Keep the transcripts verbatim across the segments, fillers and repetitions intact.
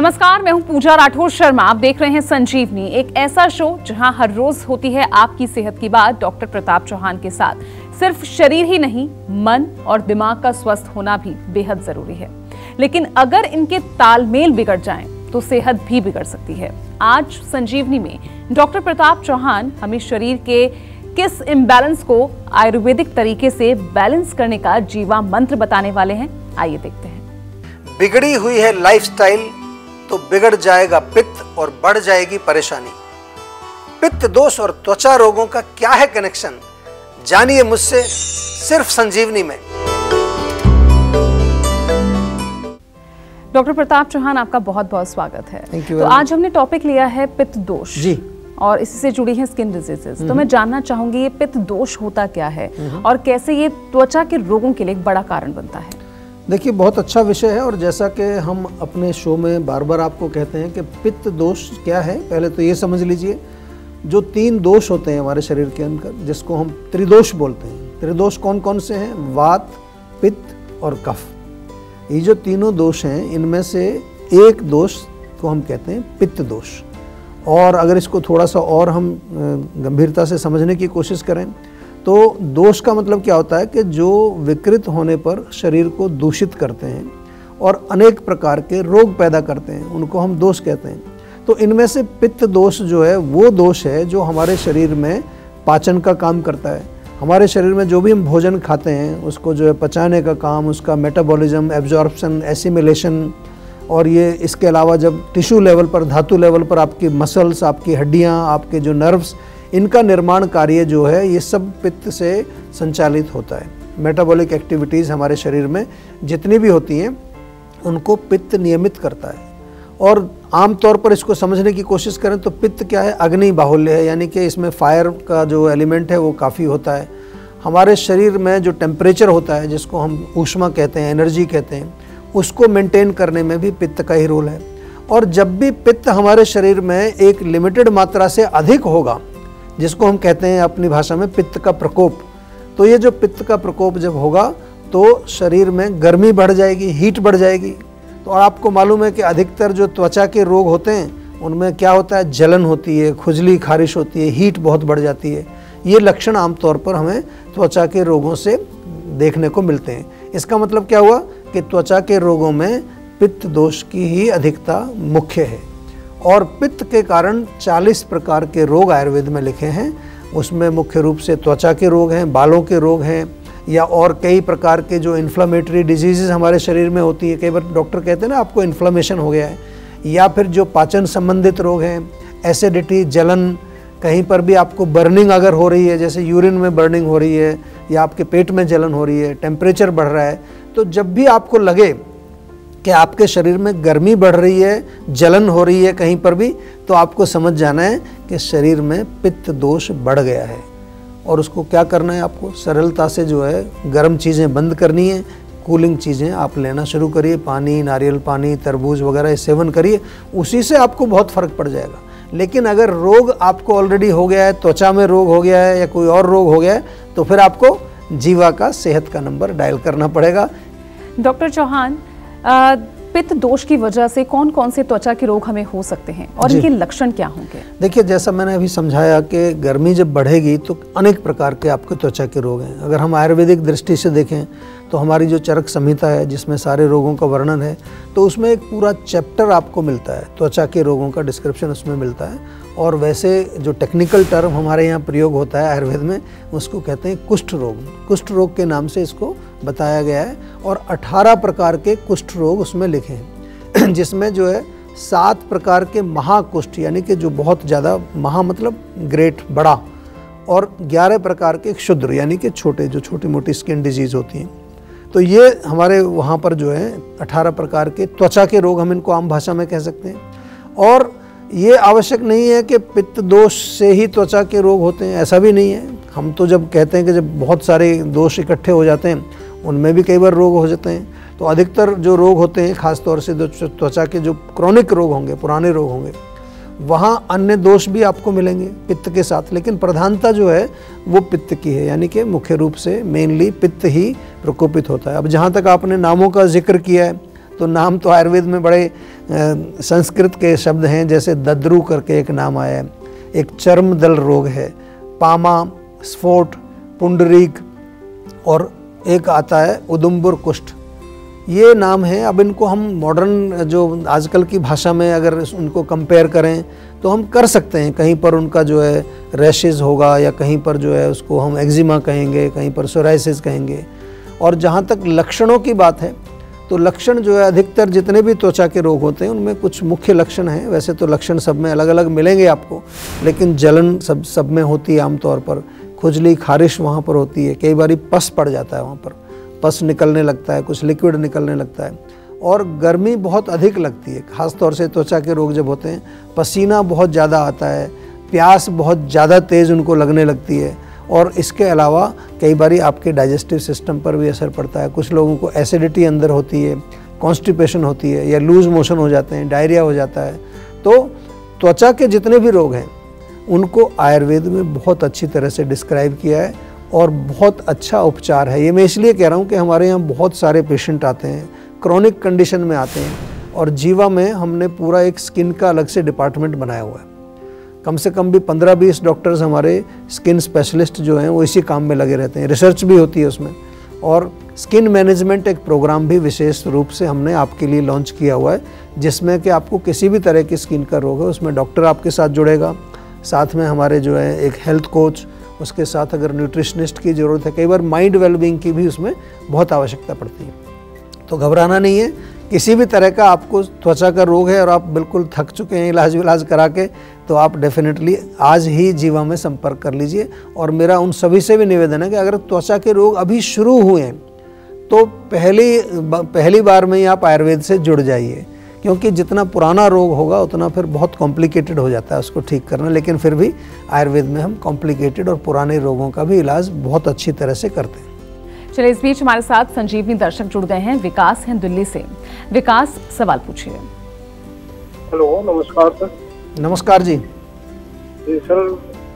नमस्कार, मैं हूं पूजा राठौर शर्मा। आप देख रहे हैं संजीवनी, एक ऐसा शो जहां हर रोज होती है आपकी सेहत की बात डॉक्टर प्रताप चौहान के साथ। सिर्फ शरीर ही नहीं, मन और दिमाग का स्वस्थ होना भी बेहद जरूरी है, लेकिन अगर इनके तालमेल बिगड़ जाएं तो सेहत भी बिगड़ सकती है। आज संजीवनी में डॉक्टर प्रताप चौहान हमें शरीर के किस इम्बैलेंस को आयुर्वेदिक तरीके से बैलेंस करने का जीवा मंत्र बताने वाले हैं। आइए देखते हैं। बिगड़ी हुई है लाइफस्टाइल तो बिगड़ जाएगा पित्त और बढ़ जाएगी परेशानी। पित्त दोष और त्वचा रोगों का क्या है कनेक्शन, जानिए मुझसे सिर्फ संजीवनी में। डॉक्टर प्रताप चौहान, आपका बहुत बहुत स्वागत है। Thank you तो आज हमने टॉपिक लिया है पित्त दोष जी, और इससे से जुड़ी है स्किन डिजीजेस। तो मैं जानना चाहूंगी ये पित्त दोष होता क्या है और कैसे ये त्वचा के रोगों के लिए एक बड़ा कारण बनता है। देखिए, बहुत अच्छा विषय है और जैसा कि हम अपने शो में बार बार आपको कहते हैं कि पित्त दोष क्या है, पहले तो ये समझ लीजिए। जो तीन दोष होते हैं हमारे शरीर के अंदर, जिसको हम त्रिदोष बोलते हैं। त्रिदोष कौन कौन से हैं? वात, पित्त और कफ। ये जो तीनों दोष हैं, इनमें से एक दोष को हम कहते हैं पित्त दोष। और अगर इसको थोड़ा सा और हम गंभीरता से समझने की कोशिश करें तो दोष का मतलब क्या होता है कि जो विकृत होने पर शरीर को दूषित करते हैं और अनेक प्रकार के रोग पैदा करते हैं, उनको हम दोष कहते हैं। तो इनमें से पित्त दोष जो है वो दोष है जो हमारे शरीर में पाचन का काम करता है। हमारे शरीर में जो भी हम भोजन खाते हैं उसको जो है पचाने का काम, उसका मेटाबॉलिज्म, एब्जॉर्प्शन, एसिमिलेशन, और ये इसके अलावा जब टिश्यू लेवल पर, धातु लेवल पर आपकी मसल्स, आपकी हड्डियाँ, आपके जो नर्व्स, इनका निर्माण कार्य जो है ये सब पित्त से संचालित होता है। मेटाबॉलिक एक्टिविटीज़ हमारे शरीर में जितनी भी होती हैं उनको पित्त नियमित करता है। और आम तौर पर इसको समझने की कोशिश करें तो पित्त क्या है? अग्नि बाहुल्य है, यानी कि इसमें फायर का जो एलिमेंट है वो काफ़ी होता है। हमारे शरीर में जो टेम्परेचर होता है, जिसको हम ऊष्मा कहते हैं, एनर्जी कहते हैं, उसको मेंटेन करने में भी पित्त का ही रोल है। और जब भी पित्त हमारे शरीर में एक लिमिटेड मात्रा से अधिक होगा, जिसको हम कहते हैं अपनी भाषा में पित्त का प्रकोप, तो ये जो पित्त का प्रकोप जब होगा तो शरीर में गर्मी बढ़ जाएगी, हीट बढ़ जाएगी। तो आपको मालूम है कि अधिकतर जो त्वचा के रोग होते हैं उनमें क्या होता है? जलन होती है, खुजली खारिश होती है, हीट बहुत बढ़ जाती है। ये लक्षण आमतौर पर हमें त्वचा के रोगों से देखने को मिलते हैं। इसका मतलब क्या हुआ कि त्वचा के रोगों में पित्त दोष की ही अधिकता मुख्य है। और पित्त के कारण चालीस प्रकार के रोग आयुर्वेद में लिखे हैं। उसमें मुख्य रूप से त्वचा के रोग हैं, बालों के रोग हैं, या और कई प्रकार के जो इन्फ्लामेटरी डिजीज़ हमारे शरीर में होती है। कई बार डॉक्टर कहते हैं ना आपको इन्फ्लामेशन हो गया है, या फिर जो पाचन संबंधित रोग हैं, एसिडिटी, जलन, कहीं पर भी आपको बर्निंग अगर हो रही है, जैसे यूरिन में बर्निंग हो रही है या आपके पेट में जलन हो रही है, टेम्परेचर बढ़ रहा है, तो जब भी आपको लगे कि आपके शरीर में गर्मी बढ़ रही है, जलन हो रही है कहीं पर भी, तो आपको समझ जाना है कि शरीर में पित्त दोष बढ़ गया है। और उसको क्या करना है? आपको सरलता से जो है गर्म चीज़ें बंद करनी है, कूलिंग चीज़ें आप लेना शुरू करिए, पानी, नारियल पानी, तरबूज वगैरह सेवन करिए, उसी से आपको बहुत फ़र्क पड़ जाएगा। लेकिन अगर रोग आपको ऑलरेडी हो गया है, त्वचा में रोग हो गया है या कोई और रोग हो गया है, तो फिर आपको जीवा का सेहत का नंबर डायल करना पड़ेगा। डॉक्टर चौहान, पित्त दोष की वजह से कौन कौन से त्वचा के रोग हमें हो सकते हैं और इनके लक्षण क्या होंगे? देखिए, जैसा मैंने अभी समझाया कि गर्मी जब बढ़ेगी तो अनेक प्रकार के आपके त्वचा के रोग हैं। अगर हम आयुर्वेदिक दृष्टि से देखें तो हमारी जो चरक संहिता है, जिसमें सारे रोगों का वर्णन है, तो उसमें एक पूरा चैप्टर आपको मिलता है, त्वचा के रोगों का डिस्क्रिप्शन उसमें मिलता है। और वैसे जो टेक्निकल टर्म हमारे यहाँ प्रयोग होता है आयुर्वेद में, उसको कहते हैं कुष्ठ रोग। कुष्ठ रोग के नाम से इसको बताया गया है। और अठारह प्रकार के कुष्ठ रोग उसमें लिखे हैं, जिसमें जो है सात प्रकार के महाकुष्ठ, यानी कि जो बहुत ज़्यादा, महा मतलब ग्रेट, बड़ा, और ग्यारह प्रकार के क्षुद्र, यानी कि छोटे, जो छोटी मोटी स्किन डिजीज़ होती हैं। तो ये हमारे वहाँ पर जो है अठारह प्रकार के त्वचा के रोग, हम इनको आम भाषा में कह सकते हैं। और ये आवश्यक नहीं है कि पित्त दोष से ही त्वचा के रोग होते हैं, ऐसा भी नहीं है। हम तो जब कहते हैं कि जब बहुत सारे दोष इकट्ठे हो जाते हैं, उनमें भी कई बार रोग हो जाते हैं। तो अधिकतर जो रोग होते हैं, खासतौर से जो त्वचा के जो क्रॉनिक रोग होंगे, पुराने रोग होंगे, वहाँ अन्य दोष भी आपको मिलेंगे पित्त के साथ, लेकिन प्रधानता जो है वो पित्त की है, यानी कि मुख्य रूप से मेनली पित्त ही प्रकोपित होता है। अब जहाँ तक आपने नामों का जिक्र किया है, तो नाम तो आयुर्वेद में बड़े आ, संस्कृत के शब्द हैं, जैसे दद्रु करके एक नाम आया है, एक चर्म दल रोग है, पामा, स्फोट, पुंडरीक, और एक आता है उदुम्बुर कुष्ठ। ये नाम है। अब इनको हम मॉडर्न जो आजकल की भाषा में अगर उनको कंपेयर करें तो हम कर सकते हैं। कहीं पर उनका जो है रैशेज होगा, या कहीं पर जो है उसको हम एक्जिमा कहेंगे, कहीं पर सोराइसिस कहेंगे। और जहाँ तक लक्षणों की बात है तो लक्षण जो है अधिकतर जितने भी त्वचा के रोग होते हैं उनमें कुछ मुख्य लक्षण हैं। वैसे तो लक्षण सब में अलग अलग मिलेंगे आपको, लेकिन जलन सब सब में होती है आमतौर पर, खुजली खारिश वहाँ पर होती है, कई बार पस पड़ जाता है, वहाँ पर पस निकलने लगता है, कुछ लिक्विड निकलने लगता है, और गर्मी बहुत अधिक लगती है। खास तौर से त्वचा के रोग जब होते हैं पसीना बहुत ज़्यादा आता है, प्यास बहुत ज़्यादा तेज़ उनको लगने लगती है, और इसके अलावा कई बार आपके डाइजेस्टिव सिस्टम पर भी असर पड़ता है। कुछ लोगों को एसिडिटी अंदर होती है, कॉन्स्टिपेशन होती है, या लूज मोशन हो जाते हैं, डायरिया हो जाता है। तो त्वचा के जितने भी रोग हैं उनको आयुर्वेद में बहुत अच्छी तरह से डिस्क्राइब किया है, और बहुत अच्छा उपचार है। ये मैं इसलिए कह रहा हूँ कि हमारे यहाँ बहुत सारे पेशेंट आते हैं, क्रॉनिक कंडीशन में आते हैं, और जीवा में हमने पूरा एक स्किन का अलग से डिपार्टमेंट बनाया हुआ है। कम से कम भी पंद्रह बीस डॉक्टर्स हमारे स्किन स्पेशलिस्ट जो हैं वो इसी काम में लगे रहते हैं, रिसर्च भी होती है उसमें। और स्किन मैनेजमेंट एक प्रोग्राम भी विशेष रूप से हमने आपके लिए लॉन्च किया हुआ है, जिसमें कि आपको किसी भी तरह की स्किन का रोग है उसमें डॉक्टर आपके साथ जुड़ेगा, साथ में हमारे जो है एक हेल्थ कोच, उसके साथ अगर न्यूट्रिशनिस्ट की ज़रूरत है, कई बार माइंड वेलबींग की भी उसमें बहुत आवश्यकता पड़ती है। तो घबराना नहीं है, किसी भी तरह का आपको त्वचा का रोग है और आप बिल्कुल थक चुके हैं इलाज विलाज करा के, तो आप डेफिनेटली आज ही जीवा में संपर्क कर लीजिए। और मेरा उन सभी से भी निवेदन है कि अगर त्वचा के रोग अभी शुरू हुए हैं तो पहली पहली बार में ही आप आयुर्वेद से जुड़ जाइए, क्योंकि जितना पुराना रोग होगा उतना फिर बहुत कॉम्प्लिकेटेड हो जाता है उसको ठीक करना। लेकिन फिर भी आयुर्वेद में हम कॉम्प्लिकेटेड और पुराने रोगों का भी इलाज बहुत अच्छी तरह से करते हैं। चलिए, इस बीच हमारे साथ संजीवनी दर्शक जुड़ गए हैं। विकास हैं दिल्ली से। विकास, सवाल पूछिए। हेलो, नमस्कार सर। नमस्कार जी। जी सर,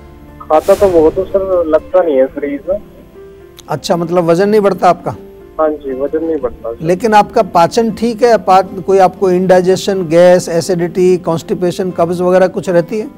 खाता तो बहुत है सर, लगता नहीं है शरीर में। अच्छा, मतलब वजन नहीं बढ़ता आपका? हाँ जी, वजन नहीं बढ़ता। लेकिन आपका पाचन ठीक है? पा, कोई आपको इंडाइजेशन, गैस, एसिडिटी, कॉन्स्टिपेशन, कब्ज वगैरह कुछ रहती है?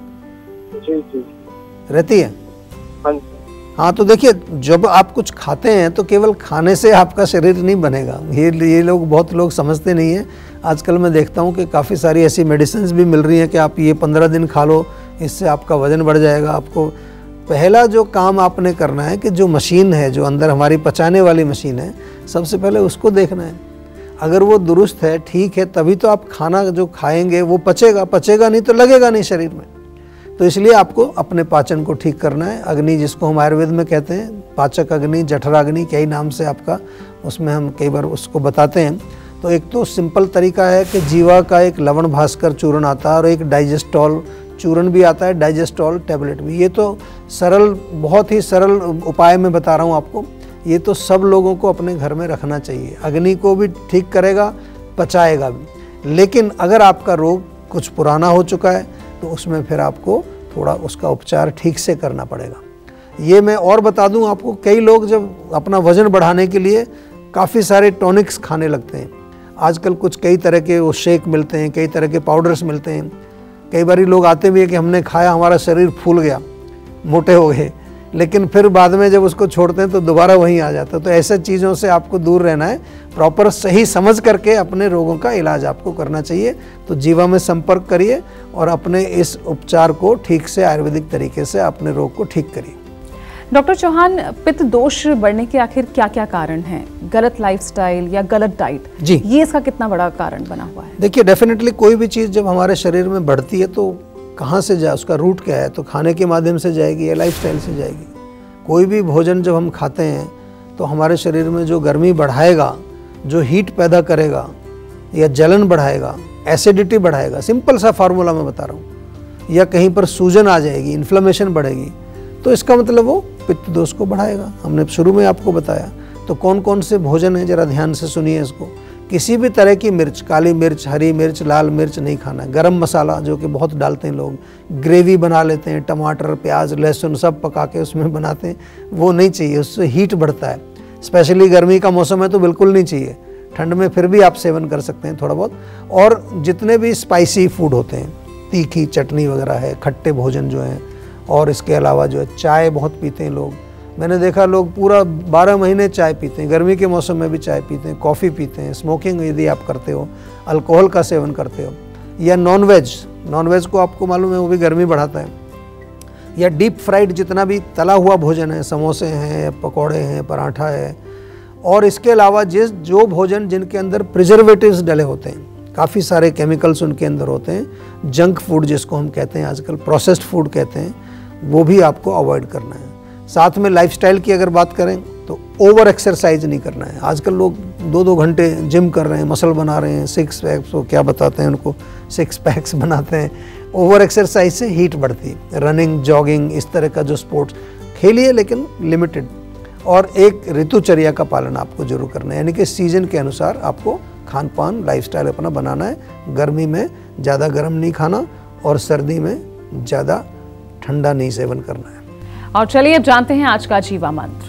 जी जी रहती है। हाँ जी। हाँ, तो देखिए, जब आप कुछ खाते हैं तो केवल खाने से आपका शरीर नहीं बनेगा। ये ये लोग बहुत लोग समझते नहीं हैं। आजकल मैं देखता हूँ कि काफ़ी सारी ऐसी मेडिसिन भी मिल रही हैं कि आप ये पंद्रह दिन खा लो, इससे आपका वजन बढ़ जाएगा। आपको पहला जो काम आपने करना है कि जो मशीन है, जो अंदर हमारी पचाने वाली मशीन है, सबसे पहले उसको देखना है। अगर वो दुरुस्त है, ठीक है, तभी तो आप खाना जो खाएंगे वो पचेगा। पचेगा नहीं तो लगेगा नहीं शरीर में। तो इसलिए आपको अपने पाचन को ठीक करना है। अग्नि, जिसको हम आयुर्वेद में कहते हैं पाचक अग्नि, जठराग्नि, कई नाम से आपका उसमें हम कई बार उसको बताते हैं। तो एक तो सिंपल तरीका है कि जीवा का एक लवण भास्कर चूर्ण आता है और एक डाइजेस्टॉल चूर्ण भी आता है, डाइजेस्टॉल टैबलेट भी। ये तो सरल, बहुत ही सरल उपाय मैं बता रहा हूँ आपको। ये तो सब लोगों को अपने घर में रखना चाहिए। अग्नि को भी ठीक करेगा, पचाएगा भी। लेकिन अगर आपका रोग कुछ पुराना हो चुका है तो उसमें फिर आपको थोड़ा उसका उपचार ठीक से करना पड़ेगा। ये मैं और बता दूं आपको, कई लोग जब अपना वज़न बढ़ाने के लिए काफ़ी सारे टॉनिक्स खाने लगते हैं। आजकल कुछ कई तरह के वो शेक मिलते हैं, कई तरह के पाउडर्स मिलते हैं। कई बार लोग आते भी हैं कि हमने खाया, हमारा शरीर फूल गया, मोटे हो गए, लेकिन फिर बाद में जब उसको छोड़ते हैं तो दोबारा वहीं आ जाता है। तो ऐसे चीज़ों से आपको दूर रहना है। प्रॉपर सही समझ करके अपने रोगों का इलाज आपको करना चाहिए। तो जीवा में संपर्क करिए और अपने इस उपचार को ठीक से आयुर्वेदिक तरीके से अपने रोग को ठीक करिए। डॉक्टर चौहान, पित्त दोष बढ़ने के आखिर क्या क्या कारण हैं? गलत लाइफस्टाइल या गलत डाइट, जी, ये इसका कितना बड़ा कारण बना हुआ है? देखिए, डेफिनेटली कोई भी चीज़ जब हमारे शरीर में बढ़ती है तो कहाँ से जाए, उसका रूट क्या है? तो खाने के माध्यम से जाएगी या लाइफस्टाइल से जाएगी। कोई भी भोजन जब हम खाते हैं तो हमारे शरीर में जो गर्मी बढ़ाएगा, जो हीट पैदा करेगा या जलन बढ़ाएगा, एसिडिटी बढ़ाएगा, सिंपल सा फार्मूला मैं बता रहा हूँ, या कहीं पर सूजन आ जाएगी, इन्फ्लेमेशन बढ़ेगी, तो इसका मतलब वो पित्त दोष को बढ़ाएगा। हमने शुरू में आपको बताया। तो कौन कौन से भोजन है, जरा ध्यान से सुनिए इसको। किसी भी तरह की मिर्च, काली मिर्च, हरी मिर्च, लाल मिर्च नहीं खाना। गरम मसाला जो कि बहुत डालते हैं लोग, ग्रेवी बना लेते हैं, टमाटर, प्याज, लहसुन सब पका के उसमें बनाते हैं, वो नहीं चाहिए, उससे हीट बढ़ता है। स्पेशली गर्मी का मौसम है तो बिल्कुल नहीं चाहिए। ठंड में फिर भी आप सेवन कर सकते हैं थोड़ा बहुत। और जितने भी स्पाइसी फूड होते हैं, तीखी चटनी वगैरह है, खट्टे भोजन जो हैं, और इसके अलावा जो है चाय बहुत पीते हैं लोग। मैंने देखा लोग पूरा बारह महीने चाय पीते हैं, गर्मी के मौसम में भी चाय पीते हैं, कॉफ़ी पीते हैं, स्मोकिंग यदि आप करते हो, अल्कोहल का सेवन करते हो, या नॉनवेज नॉनवेज को आपको मालूम है वो भी गर्मी बढ़ाता है, या डीप फ्राइड जितना भी तला हुआ भोजन है, समोसे हैं, पकौड़े हैं, पराठा है, और इसके अलावा जिस जो भोजन जिनके अंदर प्रिजर्वेटिव्स डले होते हैं, काफ़ी सारे केमिकल्स उनके अंदर होते हैं, जंक फूड जिसको हम कहते हैं आजकल, प्रोसेस्ड फूड कहते हैं, वो भी आपको अवॉइड करना है। साथ में लाइफस्टाइल की अगर बात करें तो ओवर एक्सरसाइज नहीं करना है। आजकल लोग दो दो घंटे जिम कर रहे हैं, मसल बना रहे हैं, सिक्स पैक्स, वो क्या बताते हैं उनको, सिक्स पैक्स बनाते हैं। ओवर एक्सरसाइज से हीट बढ़ती है। रनिंग, जॉगिंग, इस तरह का जो स्पोर्ट्स खेलिए लेकिन लिमिटेड, और एक ऋतुचर्या का पालन आपको जरूर करना है, यानी कि सीजन के अनुसार आपको खान पान लाइफस्टाइल अपना बनाना है। गर्मी में ज़्यादा गर्म नहीं खाना और सर्दी में ज़्यादा ठंडा नहीं सेवन करना है। और चलिए अब जानते हैं आज का जीवा मंत्र।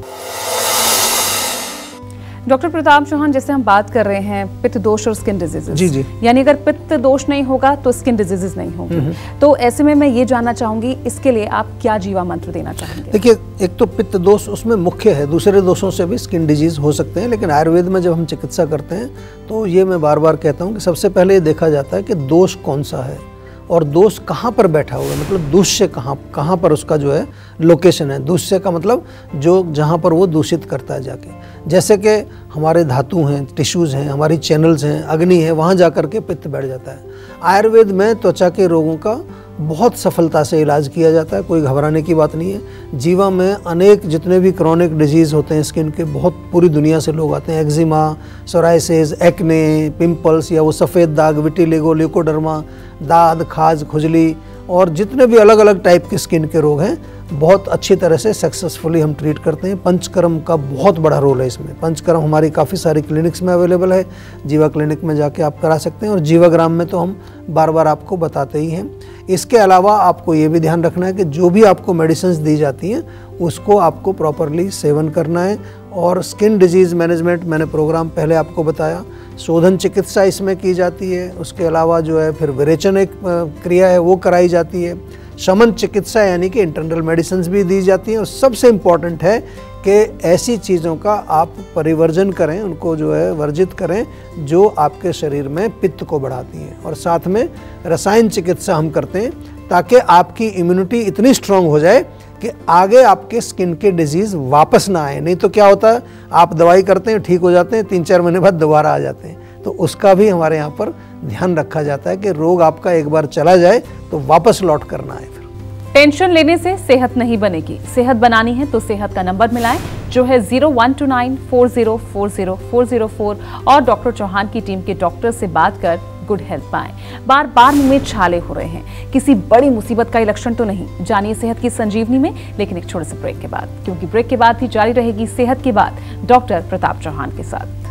डॉक्टर प्रताप चौहान, जैसे हम बात कर रहे हैं पित्त दोष और स्किन डिजीजेस, जी जी, यानी अगर पित्त दोष नहीं होगा तो स्किन डिजीजेस नहीं होंगे, तो ऐसे में मैं ये जानना चाहूंगी इसके लिए आप क्या जीवा मंत्र देना चाहेंगे? देखिए, एक तो पित्त दोष उसमें मुख्य है, दूसरे दोषों से भी स्किन डिजीज हो सकते हैं, लेकिन आयुर्वेद में जब हम चिकित्सा करते हैं तो ये मैं बार बार कहता हूँ कि सबसे पहले ये देखा जाता है कि दोष कौन सा है और दोष कहाँ पर बैठा हुआ है, मतलब दूष्य कहाँ कहाँ पर उसका जो है लोकेशन है। दूष्य का मतलब जो जहाँ पर वो दूषित करता है जाके, जैसे कि हमारे धातु हैं, टिश्यूज़ हैं, हमारी चैनल्स हैं, अग्नि है, वहाँ जा कर के पित्त बैठ जाता है। आयुर्वेद में त्वचा के रोगों का बहुत सफलता से इलाज किया जाता है, कोई घबराने की बात नहीं है। जीवा में अनेक जितने भी क्रॉनिक डिजीज़ होते हैं स्किन के, बहुत पूरी दुनिया से लोग आते हैं। एक्जिमा, सोराइसिस, एक्ने, पिंपल्स, या वो सफ़ेद दाग, विटिलिगो, ल्यूकोडर्मा, दाद, खाज, खुजली, और जितने भी अलग अलग टाइप के स्किन के रोग हैं बहुत अच्छी तरह से सक्सेसफुली हम ट्रीट करते हैं। पंचकर्म का बहुत बड़ा रोल है इसमें। पंचकर्म हमारी काफ़ी सारी क्लिनिक्स में अवेलेबल है, जीवा क्लिनिक में जाके आप करा सकते हैं, और जीवाग्राम में तो हम बार बार आपको बताते ही हैं। इसके अलावा आपको ये भी ध्यान रखना है कि जो भी आपको मेडिसिन्स दी जाती हैं उसको आपको प्रॉपरली सेवन करना है। और स्किन डिजीज़ मैनेजमेंट मैंने प्रोग्राम पहले आपको बताया, शोधन चिकित्सा इसमें की जाती है। उसके अलावा जो है फिर विरेचन एक क्रिया है वो कराई जाती है। शमन चिकित्सा यानी कि इंटरनल मेडिसिन्स भी दी जाती हैं। और सबसे इम्पॉर्टेंट है कि ऐसी चीज़ों का आप परिवर्जन करें, उनको जो है वर्जित करें जो आपके शरीर में पित्त को बढ़ाती हैं। और साथ में रसायन चिकित्सा हम करते हैं ताकि आपकी इम्यूनिटी इतनी स्ट्रांग हो जाए कि आगे आपके स्किन के डिजीज़ वापस ना आए। नहीं तो क्या होता है, आप दवाई करते हैं, ठीक हो जाते हैं, तीन चार महीने बाद दोबारा आ जाते हैं। तो उसका भी हमारे यहाँ पर ध्यान रखा जाता है कि रोग आपका एक बार चला जाए तो वापस लौट करना है। फिर टेंशन लेने से सेहत नहीं बनेगी, सेहत बनानी है तो सेहत का नंबर मिलाएं जो है zero one two nine four zero four zero four zero four, और डॉक्टर चौहान की टीम के डॉक्टर से बात कर गुड हेल्थ पाएं। बार बार मुंह में छाले हो रहे हैं, किसी बड़ी मुसीबत का लक्षण तो नहीं? जानिए सेहत की संजीवनी में, लेकिन एक छोटे से ब्रेक के बाद, क्योंकि ब्रेक के बाद भी जारी रहेगी सेहत की बात डॉक्टर प्रताप चौहान के साथ।